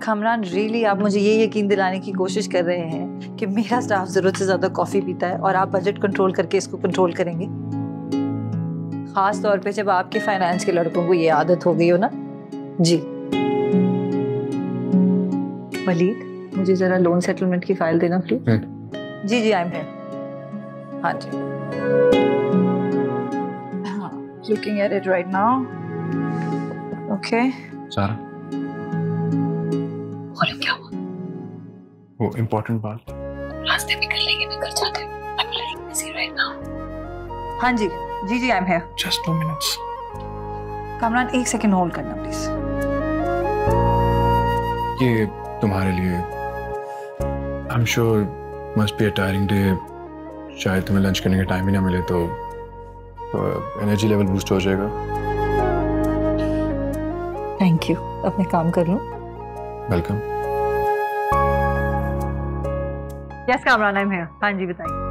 Kamran really आप मुझे ये यकीन दिलाने की कोशिश कर रहे हैं कि मेरा स्टाफ जरूरत से ज्यादा कॉफी पीता है और आप बजट कंट्रोल करके इसको कंट्रोल करेंगे? खास तौर पे जब आपके फाइनेंस के लड़कों को ये आदत हो गई हो ना। जी वलीद, मुझे जरा लोन सेटलमेंट की फाइल देना प्लीज। जी जी आई एम हियर। हाँ जी, हाँ looking at it right now. Okay Sara, बोलो क्या हुआ? वो इम्पोर्टेंट बात रास्ते में कर लेंगे, मैं कर जाते हैं। I'm little busy right now. हाँ जी जी जी I am here. Just 2 minutes। Kamran 1 second hold करना प्लीज। ये तुम्हारे लिए I am sure must be a tiring day. शायद तुम्हें लंच करने का टाइम ही ना मिले तो एनर्जी लेवल बूस्ट हो जाएगा। थैंक यू, अपने काम कर लूं। Welcome. Yes Kamran I am here. हाँ जी बताइए।